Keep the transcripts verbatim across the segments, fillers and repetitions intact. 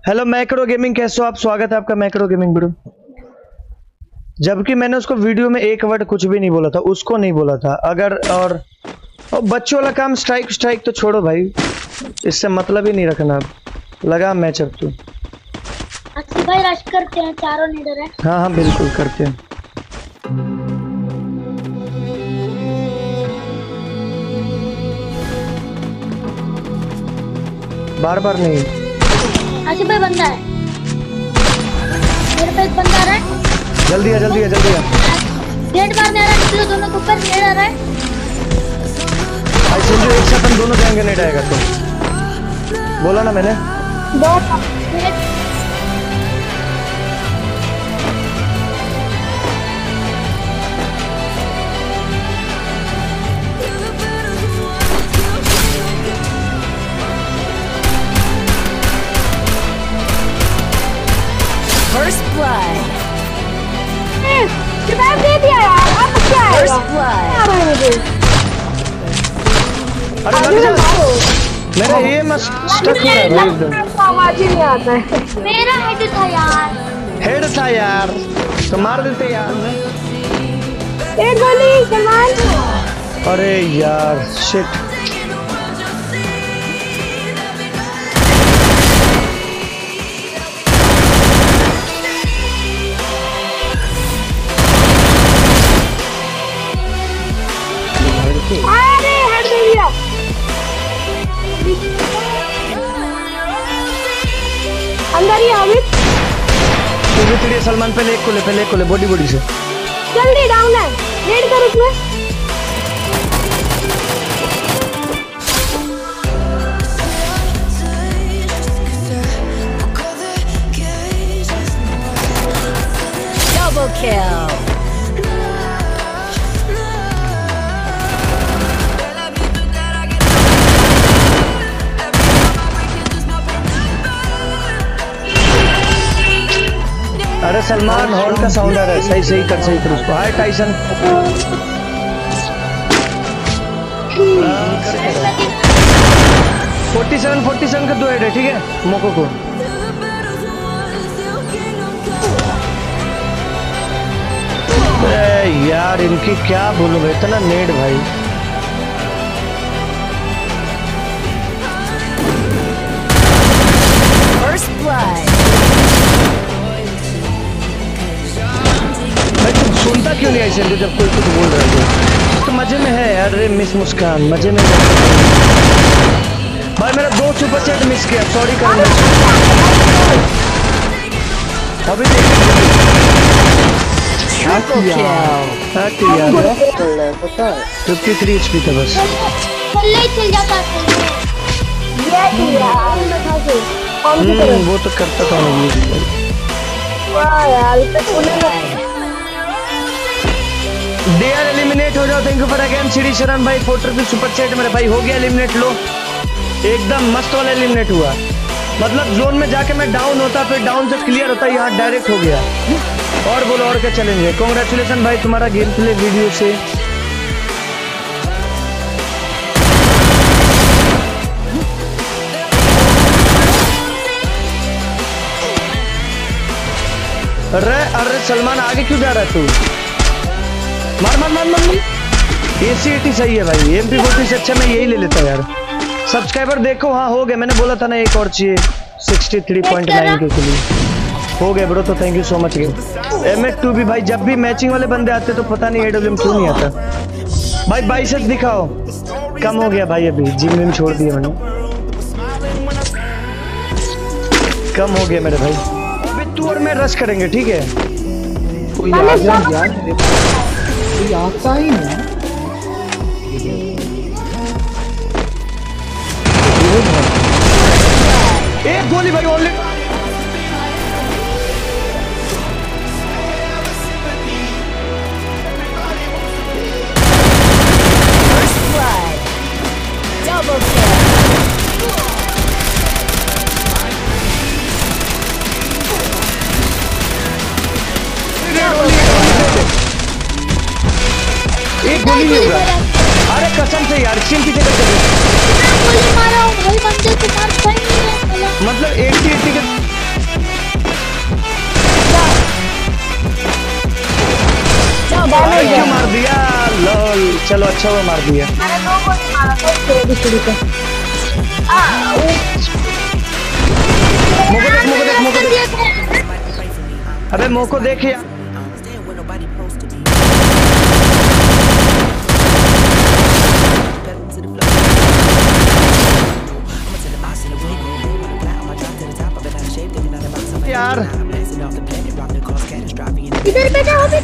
Hello macro gaming, कैसे हो आप? स्वागत है आपका मैक्रो गेमिंग ब्रो। जबकि मैंने उसको वीडियो में एक वर्ड कुछ भी नहीं बोला था, उसको नहीं बोला था। अगर और, और बच्चों वाला काम स्ट्राइक स्ट्राइक तो छोड़ो भाई, इससे मतलब ही नहीं रखना। लगा मैच अब तू। भाई रश करते हैं, चारों लीडर है। हाँ हाँ बिल्कुल करते हैं। बार बार नहीं। आसिफ भाई बंदा है मेरे पे, एक बंदा आ रहा है। जल्दी आ जल्दी आ जल्दी आ। गेट मारने आ रहा है, निकलो दोनों के ऊपर गेट आ रहा है। भाई संजू एक साथ हम दोनों जाएंगे, नहीं आएगा तो बोला ना मैंने। दो गेट First blood. रिवाइव दे दिया यार, अब क्या है? First blood. अरे लग जा। मेरा ये मस्त स्टक हो रहा है भाई एकदम। आवाज ही नहीं आता है। मेरा हेड था यार। हेड था यार तो मार देते यार। एक गोली सलमान। अरे यार शिट। अरे हेड दे दिया। अंदर ही हामिद। तू भी तेरी सलमान पहले एक को ले, पहले एक को ले बॉडी बॉडी से। जल्दी डाउन है, रेड कर उसमें। Double kill. अरे सलमान हॉल का साउंड आ रहा है, सही सही कर सही कर उसको। Hi Tyson. Forty seven forty seven का दो हेड है, ठीक है मोको को। अरे यार इनकी क्या बोलूं, इतना नेड भाई। First blood. भाई तुम सुनता क्यों नहीं ऐसे जब कोई कुछ बोल रहा है? तो मजे में है यार। अरे मिस मुस्कान मजे में है। भाई मेरा दो सुपर सेट मिस किया, सॉरी करूंगा। अभी Triple kill. Fifty three H P था बस। चल चल जाता है ये यार। हम्म वो तो करता था मैं। वाह यार दे आर एलिमिनेट हो जाओ। Thank you for again Shri Sharan भाई, फोर्टी रुपीज सुपर चैट मेरे भाई। हो गया एलिमिनेट, लो एकदम मस्त वाला एलिमिनेट हुआ। मतलब जोन में जाके मैं डाउन होता, फिर डाउन से क्लियर होता, यहाँ डायरेक्ट हो गया। और बोलो और क्या चलेंगे। कॉन्ग्रेचुलेसन भाई तुम्हारा गेम प्ले वीडियो से। अरे अरे सलमान आगे क्यों जा रहा है तू? मार मार मार मार। ए सी एटी सही है भाई, एम पी फोर्टी से अच्छा मैं यही ले लेता यार। सब्सक्राइबर देखो, हाँ हो गए। मैंने बोला था ना एक और चाहिए सिक्सटी थ्री पॉइंट नाइन के लिए। हो गए ब्रो, तो thank you so much. M H two भी भाई, जब भी मैचिंग वाले बंदे आते तो पता नहीं एडब्ल्यूएम क्यों नहीं आता भाई। बाइसेप्स दिखाओ। कम हो गया भाई, अभी जिम विम छोड़ दिया मैंने, कम हो गया मेरे भाई। अभी तू और मैं रश करेंगे, ठीक है? कोई आ जाए यार, कोई आता ही नहीं। एक गोली भाई only. First blood. Double kill. एक गोली नहीं होगा। अरे कसम से यार, चिल पीछे करके गोली मारा हूं भाई, बंदे को मार सही नहीं है। मतलब एटी एटी के चलो अच्छा हुआ मार दिया। मैंने दो को नहीं मारा था शुरू शुरू पे। आ मोको देख मोको देख मोको देख। अबे मोको देख यार। यार इधर बैठा हो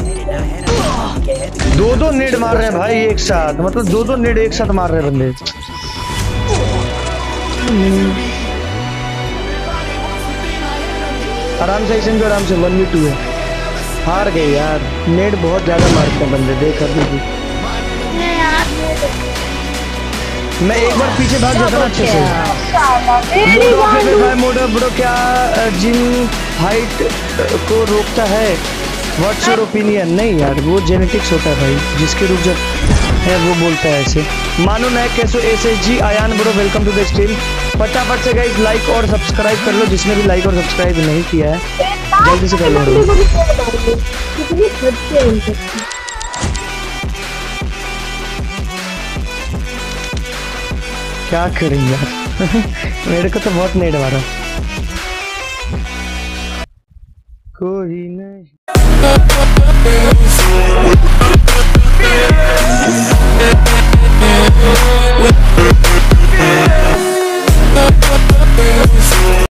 दो दो नेड मार रहे हैं भाई एक साथ, मतलब दो दो नेड एक साथ मार रहे हैं बंदे। आराम से ऐसे आराम से वन वी टू है। हार गए यार, नेड बहुत ज्यादा मारते हैं बंदे। देख अभी भी मैं एक बार पीछे भाग जाता ना अच्छे से। मोड ऑफ है भाई, मोड ऑफ ब्रो क्या जिम हाइट को रोकता है? What's your opinion? नहीं यार वो जेनेटिक्स होता है भाई, जिसके रुक जब है वो बोलता है ऐसे। मानो नायक कैसो S S G Ayan bro welcome to the stream. फटाफट से गाइस लाइक और सब्सक्राइब कर लो, जिसने भी लाइक और सब्सक्राइब नहीं किया है जल्दी से कर लो। क्या करेंगे यार मेरे को तो बहुत नेड मारा। कोई नहीं